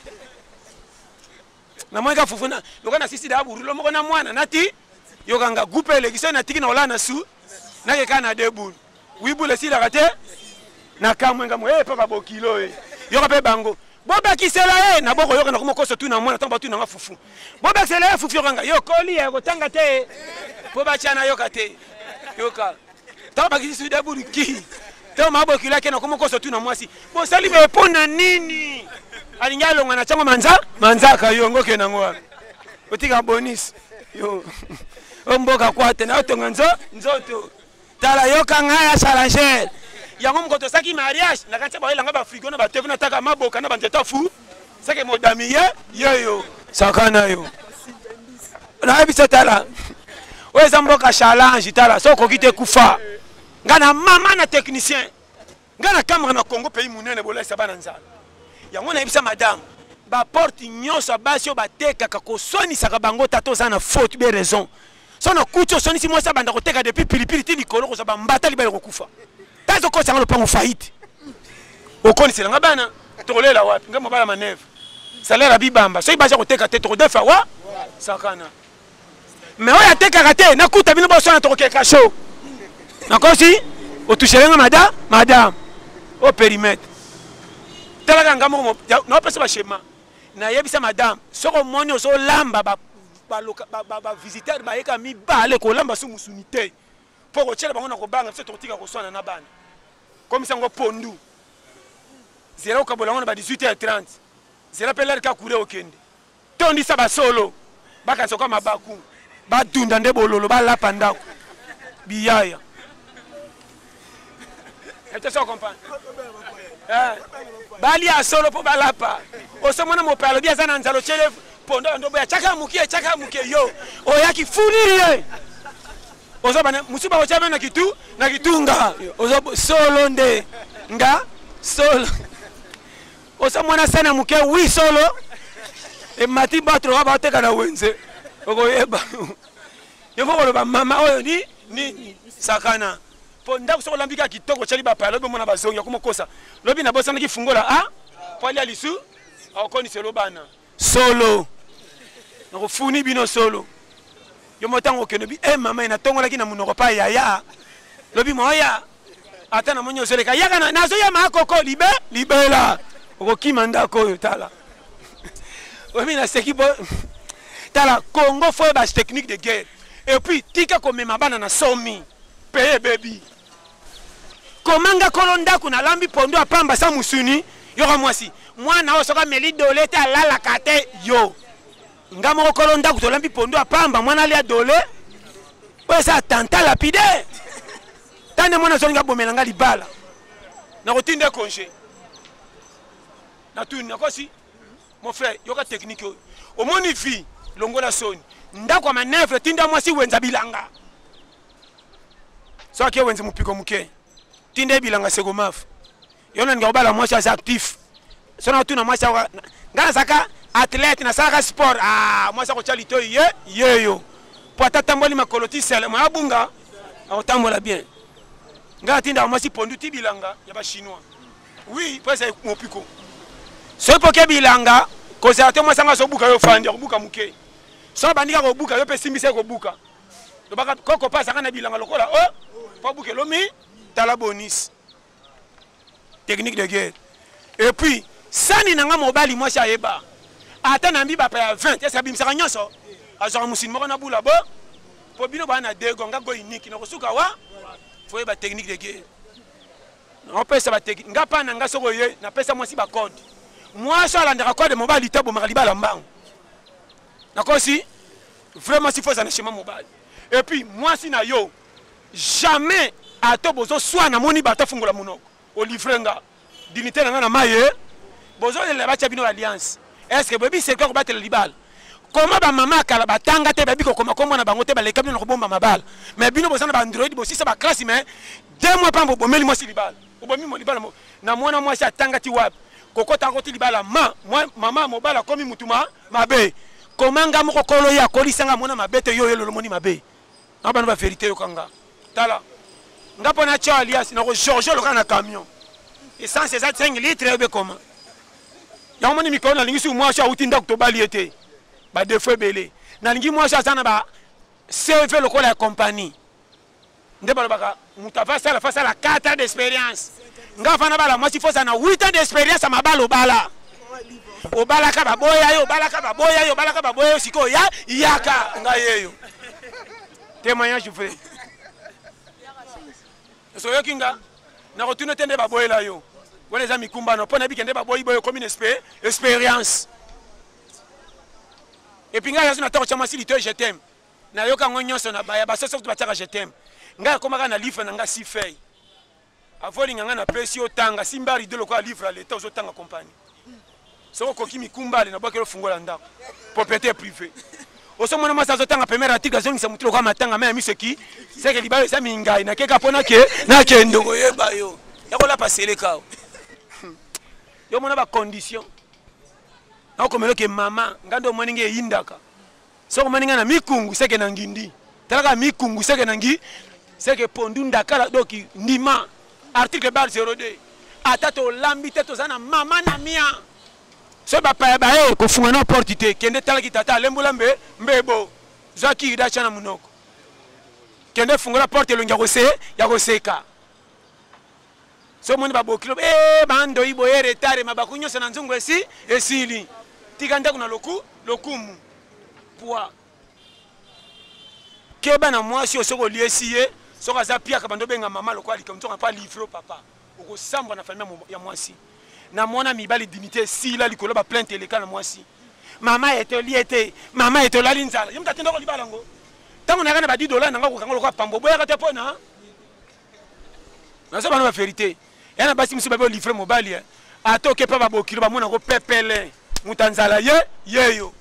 na mwanga fufuna lokana sisi da burulo moko na mwana nati yokanga gupe legiso na tiki na ola na su na ke kana de boule oui boule si la raté na kamwenga mo eh papa bokilo eh yoka pe bango boba kisela eh na boko yoka na komokoso tu na mwana tamba tu na fufu boba kisela fufu yokanga yo koli ya kotanga te boba chana yoka te yoka tamba kisi de boule ki to mabokilo yake na komokoso tu na mwasi bo sali be pona nini alingalo ngana chango manza manzaka yo ngoke na ngwa otika bonus yo omboka kwate na otonga nzo nzoto tala yoka ngaya challenge yango mkoto saki mariage na kancha ba elanga ba frigo na ba tevu na taka maboka na banjeta fu sake modami ye yeyo sakana yo na bisa tala weza mboka challenge tala soko kite kufa ngana mama na technicien ngana camera na Congo pays munene bolesa bana nzala yango na bisa madame ba porte nyoso basio bateka kako soni saka bango tato za na faute be raison sona kucho soni si mwasa banda koteka depuis pilipili ti likolo ko saba mbata libele ko kufa tazo ko sanga lopango faillite okoni selanga bana tolela wapi ngamo bala maneve salaire bibamba so ibaja koteka te to defa wa sakana mais oya teka kate na kuta bino boso na to keka show na kosi o toucherenga madame madame au périmètre tala ngamo mo no pesa ba schéma na yebisa madame soko moni oso lamba ba ba ba ba visiteur ba yeka mi bale ko lamba su musunité pour ko tshela bango na ko banga se totika ko swana na bana comme ça ngo pondu zéro ka bolango na ba dix-huit heures trente zéro peler ka kure okende tondi sa ba solo baka soko mabaku ba dunda nde bololo ba la pandako biyaya est-ce que ça comprend eh bali a solo po balapa osomona mo palo bia zana nzalo chele pondo ndobo ya chaka mukie chaka mukie yo oyaki funire ozobana musuba ochama na kitu na kitunga ozobo solo nde nga solo osomona sana mukie wi solo e mati batro aba teka na wenze okoyeba yebo ko ba mama oyo ni ni sakana ponda ko lambika kitoko chali ba palo bomona bazongi ko mokosa lobi na bosana ki fungola ah pali alisu akoni selo bana solo na funi bino solo yo motango ke nobi eh mama ina tongola ki na munoko pa yaya lobi moya ata na monyo seleka yaka na nazo ya makoko libe libela ko kimanda ko yo tala obi na sekibo tala Congo faut ba technique de guerre et puis tika ko mema bana na somi paye baby komanga kolonda kuna lambi pondo apamba sa musuni yoko mwasi mwana osoka meli dole te alala kate yo ngamo kolonda kutolambi pondo apamba mwana ali adole oyo sa tanta lapide tane mwana zolinga bomelanga libala na kotinde congé na tuni nakosi mon frère yoka technique oyo omoni fi longola soni ndako ya manevre tinda mwasi wenza bilanga soki wenza mupiko muke tinda bilanga segomafu yona nga obala mwasi asa actif sona tuna mwasi ngana saka athlète na saka sport ah mwasi ko chalito ye yeyo po tatamboli makoloti sele mwa bunga akotambola bien ngana tinda mwasi pondu tibilanga ya ba chinois oui pesa mupiko so poke bilanga ko sa te mwasi nga so buka yo fandi ko buka muke so bandika ko buka yo pe simbise ko buka to baka koko pasa kana bilanga lokola oh pa buke lomi tala bonus technique de guerre et puis sani nanga mobali mwasi ayeba ata na mbi bapa ya vingt esa bimsaka nyonso azora musini moko na bula bo po bino bana dego nga go unique na kosuka wa foye ba technique de guerre on pesa ba technique nga pa na nga soko ye na pesa mwasi ba code mwasi alandaka code mobali tabo makalibala mbango nakosi vraiment si faut ça ne chemin mobile et puis mwasi na yo jamais ato bozo soit na moni bato fungula munoko o livrenga dignité na na maye bozo le bacha bino alliance est-ce que bebi c'est quoi ko battre libal comment ba mama kala batanga te bebi ko koma kombo na bango te ba le kabino ko bomba mabal mais bino bozo na ba android bo si ça ba classe mais deux mois pambo bomeli mo si libal o bomi mo libal na mwana mo si atanga ti wap kokota ko ti libala ma mama mobala komi mutuma mabe komanga moko kolo ya kolisanga mona mabete yo yelo moni mabe na bana ba vérité yo kanga tala ngapo na cha alias na ko Georges lo kana camion essence c'est cinq litres be comment ya moni mikolo na lingi su moi cha utinda ko bali ete ba defo belé na lingi moi cha sana ba C V lo ko la compagnie nde ba baka mutava sala face à la quatre ans d'expérience ngafa na bala moi si faut ça na huit ans d'expérience ma balo bala obala ka baboya yo obala ka baboya yo obala ka baboya siko ya yaka ngayeyo témoignage frère so yokinga na rotune tende baboya la yo wala za mikumba no pona bikende baboyi boyo comme une expérience et puis nga yazo na toko chama silito je t'aime na yoka ngonyonso na baya basoso tu bataka je t'aime nga komaka na livre na nga si fei avoli nga na pesi otanga simbari de lokwa livre à l'état ozotanga compagnie soko koki mikumba le na bokelo fungola ndako propriété privée oso mona masa zotanga première article zongi sa mutilo kwa matanga mais miseki c'est que libalo sa mingai na keka pona ke na ke ndongo yeba yo yakola pasele kao yo mona ba condition na komelo ke mama ngando moninge yindaka soko moninga na mikungu c'est que na ngindi talaka mikungu c'est que na ngi c'est que pondunda kala doki ndima article bar zéro deux atato lambite to zana mama na mia so ba pa ba e ko funga na porte te kende tala kitata lembola mbe mbebo zaki ida chana munoko kende funga la porte lo ngako se ya ko seka so moni ba bokilo e bando ibo e retare mabakunyo sana nzungu esi esili tikanda kuna loku lokumu poa keba na mwasi osoko liesiye soka za pia ka bando benga mama lokwa likamtoka pa livre papa oko samba na famille ya mwasi na mona mibali dignité si la likolo ba plainte le kana mwasi mama était liete mama était la linzala yimta tendo ko libalango tango na kana ba dix dollars nanga ko kangolo ko pambo boya ka te pona na so bana ba vérité yana basi msi ba bo livre mobile atoke pa ba bokilo ba mona ko pepele mutanzala ye yeyo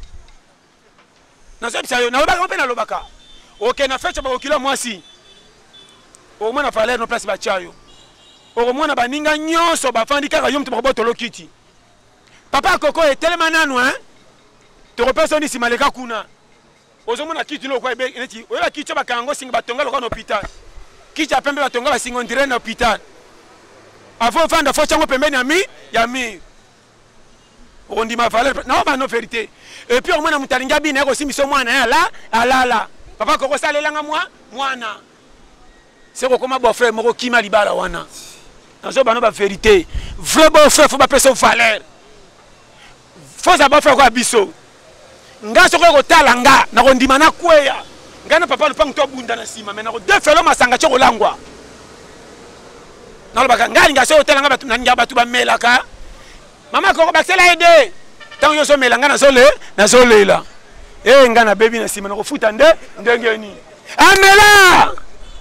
na so bisayo na ba ko pena lobaka OK na fecho ba bokilo mwasi o mona fallait no place ba chayo o mona baninga nyonso bafandi kaka yo mtu botolo kiti papa koko est tellement nanu hein to repesa ni simaleka kuna ozo mona kiti lo kwa ebe neti o la kiti ba kango singa batonga lo kwa hôpital kiti apembe batonga ba singo ndire na hôpital avant fanda fo chango pembeni ya mi ya mi on dit ma valeur non ba no vérité et puis o mona mutalinga bina ko simiso mwana ya la alala papa koko salelanga mwa mwana c'est ko koma bo frère moko kima libala wana nazo bano ba vérité vrai bon frère faut pas passer valeur faut d'abord faire quoi biso nga soko ko talanga na ko ndima na kweya nga na papa lupang to bunda na sima mais na ko defelo masanga choko langwa nalobaka ngai linga so hôtel nga batu naninga batu ba melaka mama ko basela aide tant yo so melanga na zole na zolela eh nga na baby na sima na kofuta nde ndenge ni amela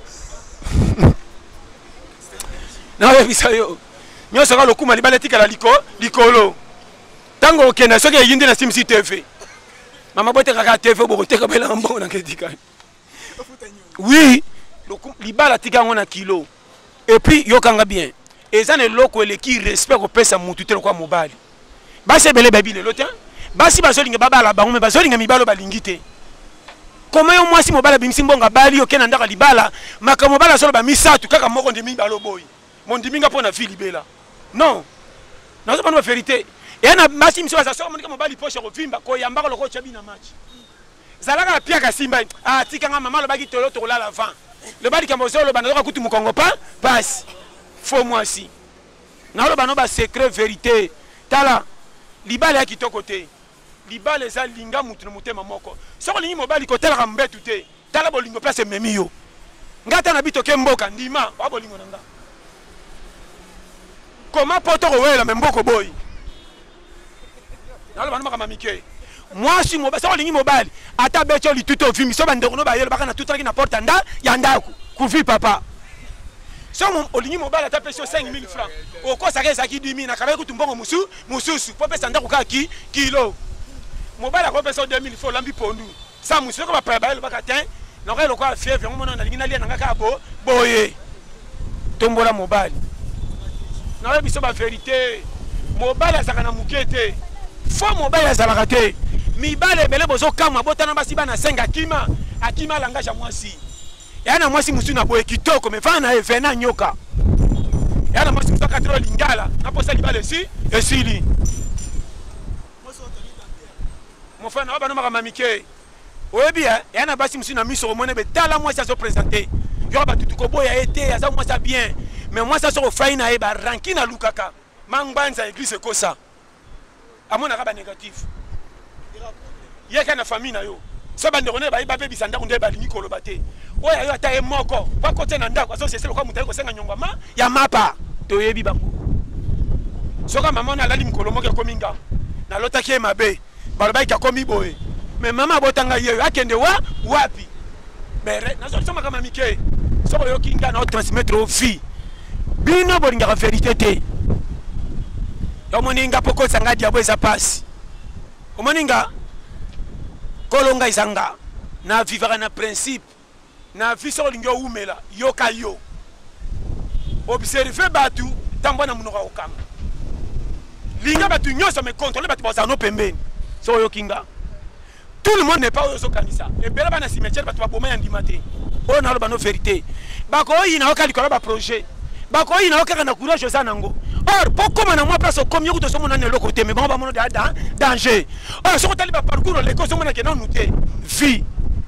na yo bisayo nyo saka lokuma libale tikala liko likolo tango okenda soki yindi na sim si T V mama bote kaka T V boko teka bela mbongo na ketika oui libala tika ngona kilo et puis yokanga bien eza ne loko eleki respect ko pesa mutu te kwa mobali basi bele baby le lotin basi bazolinga babala bango me bazolinga mibalo balingi te comment yo mwasi mobala bimisi mbonga bali okena ndaka libala maka mobala solo ba misatu kaka moko ndimi balo boy mon diminga pona fili bela non nazo bana vérité et na basi misi baza so monika mobali poche ko vimba ko yambaka loko chabi na match zalaka pia ka simba ah tika nga mama lo baki tolo to la vent le bali kamo solo bana ko kutu mukongo pa passe faux moi si na lo bana ba secret vérité tala libala ki to côté libala eza linga mutu na mutema moko soko lingi mobali ko tala ka mbetu te tala bolingo place memi yo ngata na bito ke mboka ndima ba bolingo nanga comment poto ko wela mboko boy nalo bana maka mamike moi si mobali soko lingi mobali ata becho li tuto vimi so bande no ba yelo baka na tutaki na porta nda ya ndaku ku vi papa so mon olingi mobali ata peso cinq mille francs o ko saka ezaki dix mille na kabe kutumbongo musu mususu po pesa ndaku ka ki kilo mobali ko peso deux mille faut lambi pondu sa musu ko ba pa ba yelo baka tin na ko ko fièvre ngomona na lingi na lia nanga ka bo boye tombola mobali na biso ba vérité mobali azaka na mukete fo mobali azalaka te mibale bele bozo kama botana basi bana senga kima akima langage mwasi yana mwasi musu na boye kitoko me fana evena nyoka yana mwasi musu katro lingala na posa libale si esili mo fana baba no maka mamike oyebi yana basi musu na miso mone betala mwasi aso présenter yo ba tutuko boya été aza mwasi bien mais moi ça so faina e ba rankina lukaka mangbanza église ko ça amona ka ba négatif yeka na famille na yo so ba ndekone ba iba bebisa ndako nde ba lingi koloba te oya yo ata e moko ba kote na ndako so seselo kwa mutai ko senga nyongwa ya mapa to yebi bango so ka mama na lali mkolo moke ko minga na lota ki mabe ba ba ka komi boye mais mama botanga yeyo akende wa wapi bere na so soma kama mike so yo kinga na transmettre au fi bino bolinga vérité te yo moninga poko sanga diabo esa passe o moninga kolonga isanga na vivre na principe na viso lingo umela yo kayo observer batu tambo na munoka okanga linga batu nyoso me contrôler batu boza no pembeni so yo kinga tout le monde n'est pas au kanisa et bela bana cimetière batu ba boma yandima te o na lo bano vérité bako ina okali ko ba projet bako ina okaka na courage ça nango or pourquoi na moi place comme yo to somo na le côté mais bon ba mono da danger or so ko tali ba parcours le ko somo na ke non nouté vie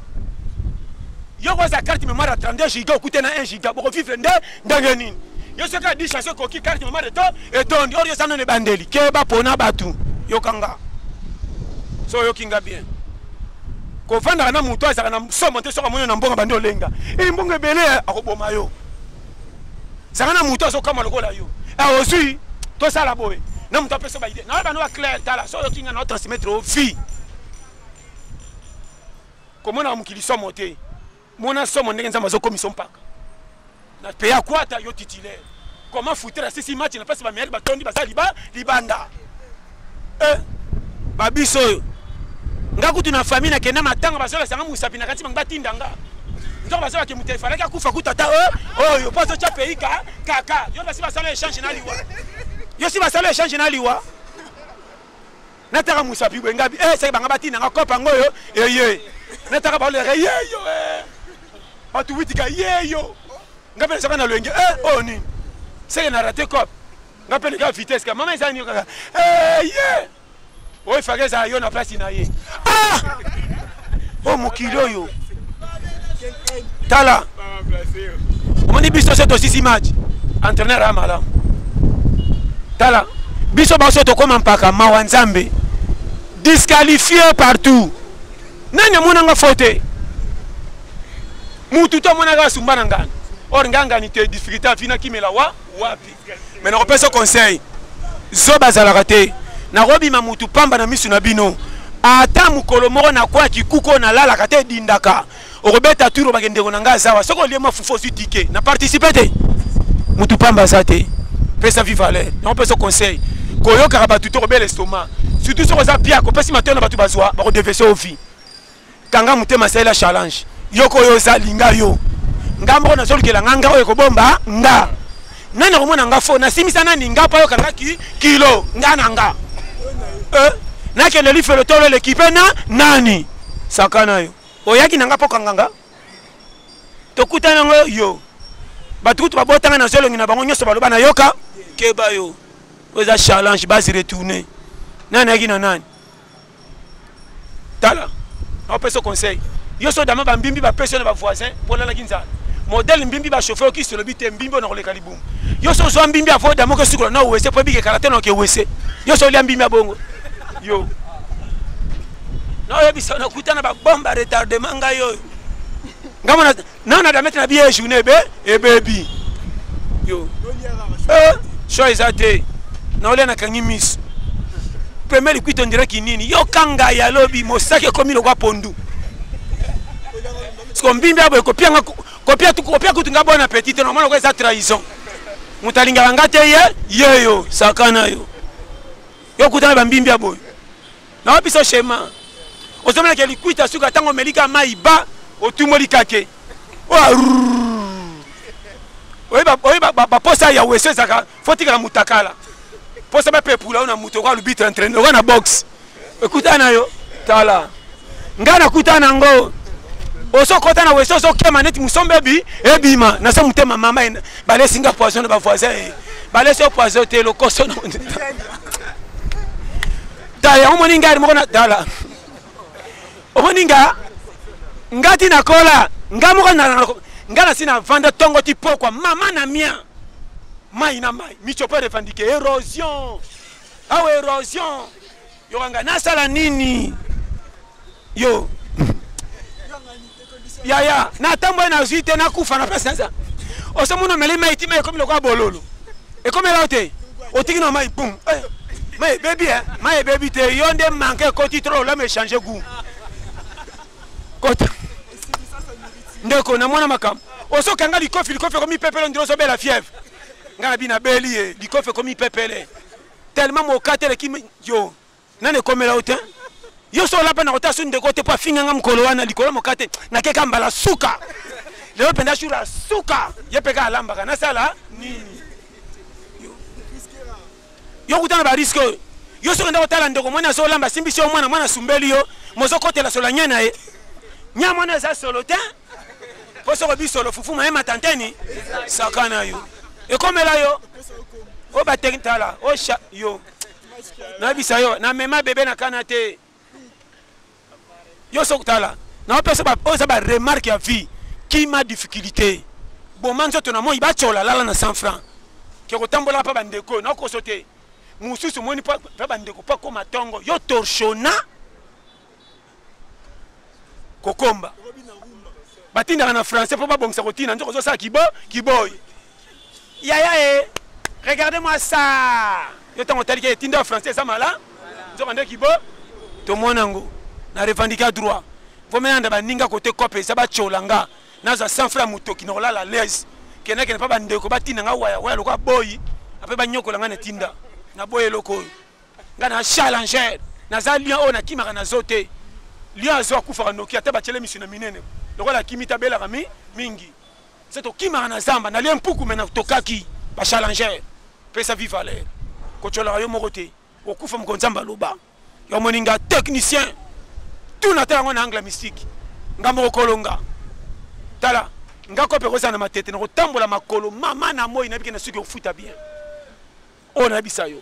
yo ko za carte mémoire à trente-deux giga okute na un giga boko vivre nde ndangeni yo se ka di chance ko ki carte mémoire to et donc or yo ça non ne bandeli ke ba pona batu yo kanga so yo kinga bien ko vanda na muto azaka na somo te so ka mono na mbonga bando lenga e mbonga belé akoboma yo Zana muto so kama lokola yo. Ah aussi, to sala boy. Na muto peso ba idée. Na ba no clair tala so yo kinga na transmettre au vie. Comment na mukili so monter. Mona so mon ndenge nzamba zo commission paka. Na peya kwata yo titulaire. Comment foutre la six match na passe ba meilleur ba tondi ba saliba libanda. Eh ba biso yo. Ngakutu na famille na kenda matanga ba so la sanga musapi na kati mangba tindanga. Donc parce que muté fallait ka kufa kutata oh yo passe cha pays ka kaka yo basi ba sala échange na liwa yo si ba sala échange na liwa nataka musapi bwengabi eh sai banga batina nga kopa ngoyo eh ye nataka ba le ye yo eh batu witika ye yo ngape saka na lwenge eh oh ni c'est na raté cop ngape le ka vitesse ka mama ezani kaka eh ye oh fallait ça yo na place na ye ah oh mokilo yo Tala. On dit biso c'est aussi match. Entraîneur amala. Tala. Biso baso to comme mpaka mawanzambe. Disqualifié partout. Nani mona nga faute. Mutu to mona ga sumbana ngana. Or nganga ni te difficulté fina kimela wa. wapi. Mais na kopesa conseil. Zo bazalaka te. Na robi mamutu pamba na misu na bino. Ata mukolo moko na kwa kikuko na lala kate dindaka. Orobeta turo bakendeko na nga sawa. Soko liema fufo su ticket. Na participer te. Mutu pamba za te. Pesa vivale. Na kopesa conseil. Koyo karabatu to robel estomac. Surtout soko za pia ko pesi matona batu bazwa ba ko devese au vie. Kanga mutema sala challenge. Yoko yo za linga yo. Ngambo na zolu kela nganga oyo ko bomba nga. Nani komona nga fo na simisa nani nga pa yo kanga ki kilo nga nanga. Eh na kele li felo tolo l'équipe na nani sakana yo. Oyaki nanga po kanganga. Tokuta nango yo. Batukutu babotanga na zolo ngina bango nyoso baloba na yoka keba yo. Oza challenge basi retourner. Nani yaki na nani? Tala. On peut se conseil. Yo so dama ba mbimbi ba personne ba voisin pour la kinza. Modèle mbimbi ba chauffeur qui se le bite mbimbi on le kalibum. Yo so so mbimbi afo dama ko sukula na wese po bi ke karate no ke wese. Yo so li mbimbi abongo. Yo. Na yo bisa na kutana ba bomba retardement nga yo. Ngamo na na na da mettre na biye journée be e baby. Yo. Eh, choice ate. Na ole na kangimis. Premier liquide on dirait kinini. Yo kanga ya lobi mosake komi lo kwa pondu. Skombimbi abo kopia nga kopia tu kopia kutunga bona petite normalement ko esa trahison. Mutalinga bangate ye yeyo sakana yo. Yo kutana bambimbi abo. Na wapi so shema. Ozomela ke liquide suka tango melika maiba otumoli kake. Wa. Oiba oiba ba posa ya wese saka fotika na mutakala. Posa ba pepula una muto kwa lubita entraîner kwa na box. Ekutana yo tala. Ngana kutana ngo. Oso kota na weso so kema neti musombe bi ebima na so mutema mama bale singa poison ba voisin bale so poison te lo koso no ta ya omoninga ri mona dala omoninga ngati na kola ngamo na ngana sina vanda tongo ti pokwa mama na mia mai na mai mi chope revendiquer érosion ah érosion yo ngana na sala nini yo ya ya na tambo na zuite na kufa na pesa ça o se mono meli mai ti mai comme le kwa bololo e comme là ote o tiki no mai boum eh mai baby eh mai baby te yonde manque ko ti trop là me changer goût kota ndeko na mwana makam o so kanga likofi likofi comme pepele ndiro so bela fièvre ngana bina beli e likofi comme pepele tellement mo katele ki yo nane comme là ote yo so la bana kota sunde kote pa finga ngam kolo wana likolo mokate na keka mbala suka leo penda shura suka yepeka alamba kana sala nini yo yo kutana ba risque yo so ndako tala ndoko mwana so lamba simbi so mwana mwana sumbeli yo mozo kote la sola nyana e nya mwana za solo te po so bi solo fufu ma ema tanteni sakana yo e comme la yo o ba tentala o sha yo na bisa yo na mema bebe na kanate yo sokutala na pesa ba oza ba remarque ya vie qui ma difficulté bon manzo to na mo iba chola lala na cent francs ke ko tambola pa bandeko na ko sote mususu moni pa pa bandeko pa ko matongo yo torchona kokomba batinda na français po ba bongsa ko tina nzoko zo sa kibo kiboy ya ya eh regardez-moi ça yo tango tali ke tinda français ça mala nzoko ndeki kibo to monango na revendiquer droit faut maintenant ba ninga côté copé ça ba cholanga na za cent francs mutoki na la l'aise kena kena pa ba ndeko batina nga waya waya lokwa boy ape ba nyoko langa na tinda na boy loko nga na challenger na za lion on a kimaka na zote lion azo kufa noki ata ba chele misuna minene lokola kimita bela kami mingi c'est to kimaka na zamba na lion puku mena tokaki ba challenger pesa vivale ko chola yo mokote okufa mkonzamba loba yo moninga technicien tout na tala ngona angla mystique ngamo kolonga tala ngako pe kosa na matete na kotambola makolo mama na moi na biki na suki ofuta bien ona bisa yo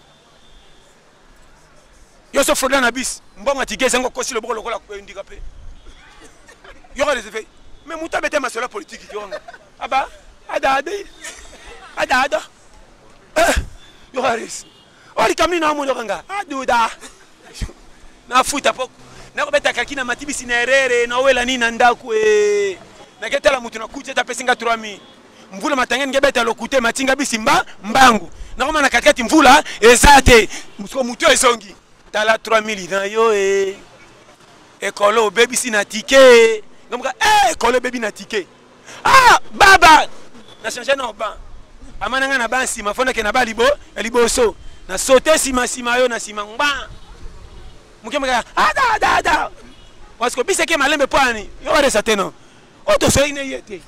yo so frola na bis mbonga tigeza ngo kosi loboko lokola ko indika pe yo ka reserve mais muta bete masola politique yo nga aba ada ada ada ada eh yo ka res ori kamina mo nga aduda na futa poko na kobeta kakina matibisi na erere na wela nini na ndaku e na ketala mutu na kuja ta pesinga trois mille mvula matangeni ngebeta lokute matinga bisimba mbangu nakoma na katikati mvula ezate musko mutu ezongi tala trois mille na yo e ekolo baby sina ticket ngamuka eh ekolo baby na ticket ah baba na changer na ba amananga na ba sima fonda ke na ba libo liboso na sauter sima sima yo na sima ngba mukemaka ada ada ada wasko biseke malembe pani yo resa teno oto so ine yete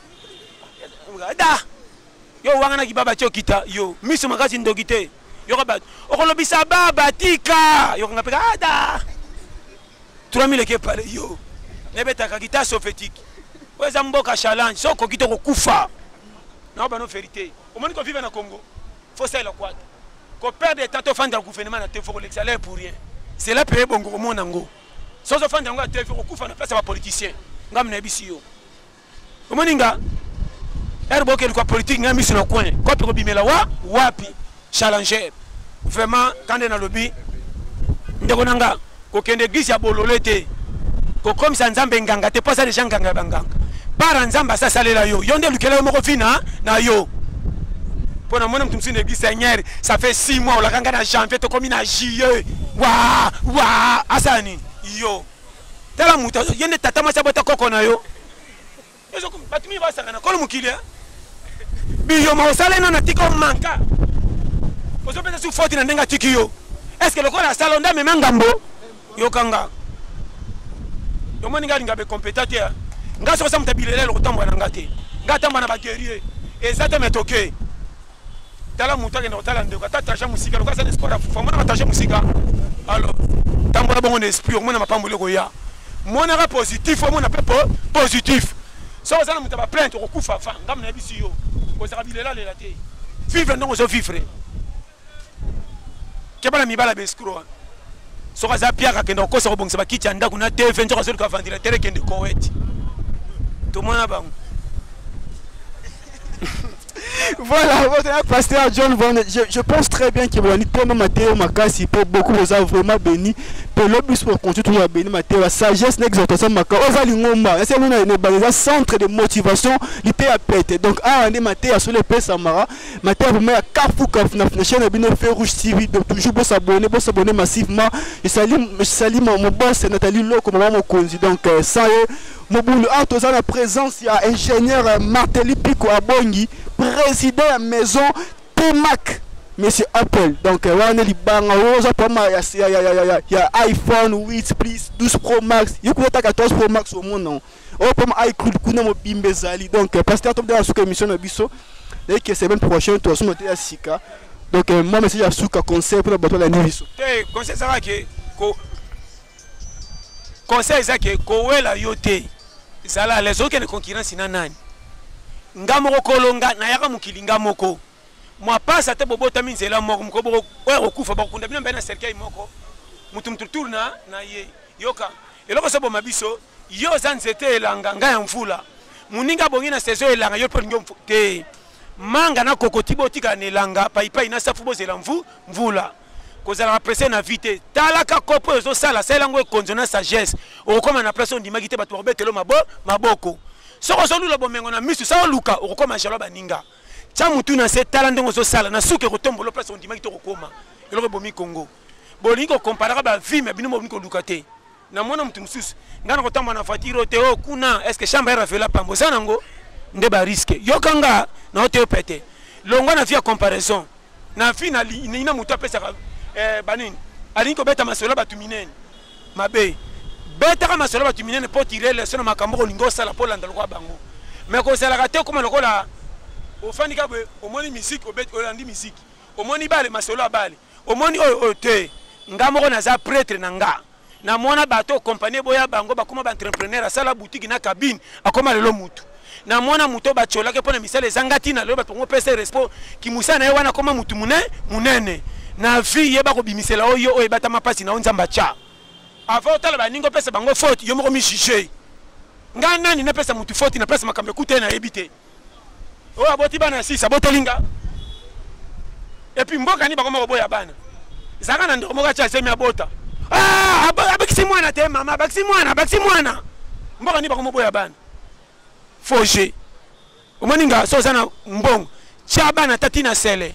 ada yo wangana kibaba chokita yo miso makasi ndogite yo kabat okolobisa baba tika yo ngapeka ada trois mille ke pale yo nebeta kakita sofetique weza mboka challenge soko kitoko kufa na ba no vérité au moins qu'on vive na Congo faut ça le quoi ko perdre tato fanda le gouvernement na te faut le salaire pour rien c'est là payer bongo mon ngo so so fanda ngo te faut kufa na place ba politicien ngam na bisi yo au moins nga erbo ke kwa politique ngam bisi na coin ko pe ko bimela wa wapi challenger vraiment quand na lobby ndeko nanga ko kende église ya bololete ko comme ça nzambe nganga te pasa les gens nganga banganga para nzamba sa salela yo yonde lukela moko fina na yo pona mona mtumsi na église Seigneur ça fait six mois la kanga na janvier to comme na juillet wa wa asani yo tala muta yende tata masa bota koko na yo ezo kum batumi ba sanga na kolo mukile bi yo ma osala na tiko manka ozo pesa su forty na ndenga tiki yo est-ce que le ko la salonda me mangambo yo kanga yo moni ngali ngabe compétent nga so sa mtabilele lo tambo na ngate ngata mbana ba guerrier ezate metoke tala mutake na tala ndeko tata tasha musika lo kasa sport fa mona tasha musika alors tambo na bongo esprit mona mapambo leko ya mona ka positif mona pepo positif so sa na mutaba plainte ko kufa fa ngam na bisi yo ko sa bilela le late vivre ndongo so vivre kebala mibala be escroc so kaza piaka kenda ko so bongisa ba kitcha ndaku na T V njoka so ka ventilateur kende Koweït tout le monde a bon.
Voilà, votre pasteur John Von, je, je pense très bien que vous avez tellement Mathéo Makasi, pour beaucoup vous avez vraiment béni. Pour le bus pour continuer toujours à bénir Mathéo, la sagesse n'exaltation Makasi. Oza Lingomba, c'est un centre de motivation, il était à péter. Donc, ah, on est Mathéo sur le P Samara. Mathéo vous met à Kafou Kaf, na chaîne de Feu Rouge T V. Donc, toujours pour s'abonner, pour s'abonner massivement. Je salue mon boss, Nathalie Loko, mon conduit. Donc, ça y est. Moboulou a toujours la présence, il y a ingénieur Martelly Pico Abongi, président de la maison T M A C, monsieur Apple. Donc, on est les banques, il y a iPhone huit plus douze Pro Max, il y a quatorze Pro Max au monde. On peut iCloud, on peut donc, pasteur Tom de la sous-émission de Bisso, et que semaine prochaine, tu vas monter à Sika. Donc, moi, je suis à Souka, conseil pour le bateau de la Niviso.
Conseil, ça va que. Conseil, ça que. Kowela yote. Zala les autres qui ne concurrence nani ngamoko kolonga na yaka mukilinga moko moi pas ate bobota minzela moko mkobo oya okufa bakunda bino mbena cercueil moko mutu mutu tourna na ye yoka eloko sabo mabiso yo zanzete elanga nga ya mvula muninga bongi na saison elanga yo pe ngom te manga na kokoti botika na elanga paipai na safu bozela mvu mvula kozala presse na vite talaka kopo ezo sala sala ngo konzo na sagesse okoma na place ondima kite bato betelo mabo maboko soko so lula bomengo na misu sa luka okoma jalo baninga cha mutu na se tala ndongo zo sala na suke kotombolo place ondima kite okoma eloko bomi Congo bolingo comparera ba vie mais bino bomi ko lukate na mona mutu mususu ngana kotamba na fatiro te o kuna est-ce que chambre era fela pambo sana ngo nde ba risque yokanga na hote pete longo na via comparaison na finali ina mutu apesa eh banini alinko beta masolo batuminene mabe beta ka masolo batuminene po tirer le sono makambo lingo sala po landa lokwa bango mais ko sala kate kuma lokola ofani ka bwe omoni musique obet olandi musique omoni bale masolo abale omoni o te ngamo na za prêtre na nga na mona bato compagnie boya bango bakoma ba entrepreneur asala boutique na cabine akoma lelo mutu na mona muto bachola ke pona misale zangati na lelo batongo pesa respo ki musana ye wana koma mutu mune munene na vie yeba ko bimisela oyo oyo bata mapasi na onzamba cha avant tala ba ningo pesa bango faute yo moko mi chiché nga nani na pesa mutu faute na pesa makambe kute na ebite o aboti bana sisa botelinga et puis mboka ni bakoma boya bana zaka na ndo moka cha semi abota ah abakisi mwana te mama abakisi mwana abakisi mwana mboka ni bakoma boya bana foje omoninga so sana mbong chaba na tati na sele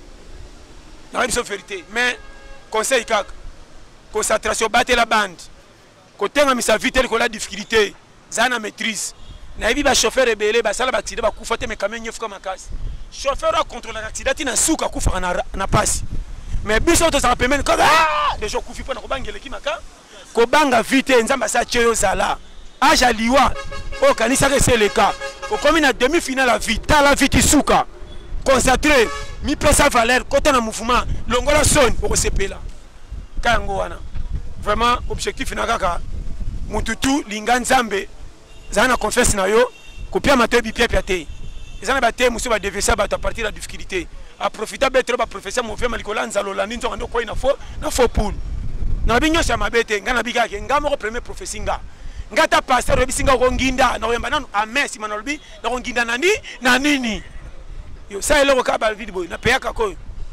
na biso vérité mais conseil kaka concentration battre la bande kotenga misa vite ko la difficulté zana maîtrise na yebi ba chauffeur ebele ba sala ba tide ba kufa te me kamenye fuka makasi chauffeur a contrôler l'accident na suka kufa na na passe mais biso to ça permet ka déjà kufi pona ko bangele ki maka ko banga vite nzamba sa cheyo sala aja liwa o kanisa ke c'est le cas au comme na demi-finale la vite la vite suka concentré mi pesa valeur côté na mouvement longola son pour sepela kango wana vraiment objectif na kaka mututu linga nzambe zana confiance na yo kopia matebi pia pia te ezana ba te muso ba devesa ba ta partir la difficulté a profiter betre ba professeur mauvais malikola nzalo la ninzo ndo ko ina fo na fo pool na binyo sa mabete ngana bika ke ngamo ko premier professeur nga ngata pasteur rebisinga ko nginda na yamba nanu amen si manolbi na ko nginda nani na nini yo sa eloko ka ba video boy na peyaka ko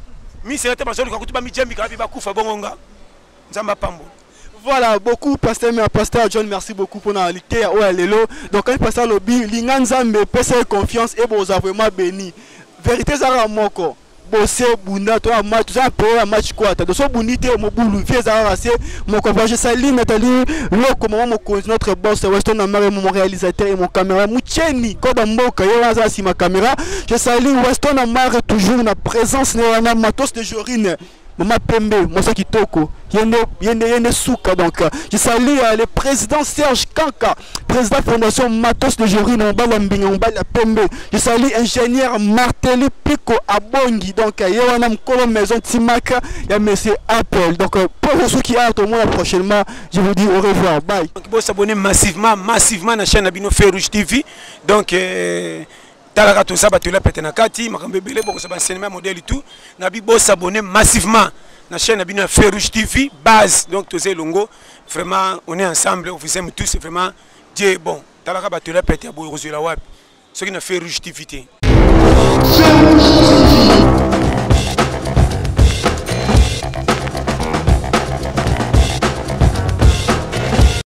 mi c'est ta basoli ka kutuba mi jembi ka bi ba kufa bongonga nzamba pambo.
Voilà, beaucoup, pasteur, mais pasteur John, merci beaucoup pour la qualité. Donc, quand pasteur lobby, l'inganzambe, pèse confiance et vous avez vraiment béni. Vérité, ça va moko. Bossé, bunda, toi, match, tout ça, pour un match quoi. T'as de ce bonité, mon boulot, vieux, ça va, c'est mon copain, Sali, Nathalie, le comment mon notre boss, Weston, Amare, mon réalisateur et mon caméra, Moucheni, Koda Moka, Yoraza, si ma caméra. Je salue Weston, Amare, toujours la présence, Néana, Matos de Jorine. Maman Pembe, Mosa Kitoko, Yende Yende Souka. Donc, je salue euh, le président Serge Kanka, président Fondation Matos de Jorine, on bala Mbinga, on bala Pembe. Je salue ingénieur Martelly Pico Abongi. Donc, Yoana Mkolo Maison Timaka, il y a monsieur Apple. Donc, pour ceux qui ont au moins prochainement, je vous dis au revoir. Bye.
Donc, vous s'abonner massivement, massivement à la chaîne Abino Férouge T V. Donc, euh, talaka to saba tula pete na kati makambe belé boko saba cinéma modèle et tout na bi bo s'abonner massivement na chaîne Abino Férouge T V base donc tozé longo vraiment on est ensemble on vous aime tous c'est vraiment Dieu bon talaka ba tula pete ya bo rozela wapi ce qui na Férouge T V.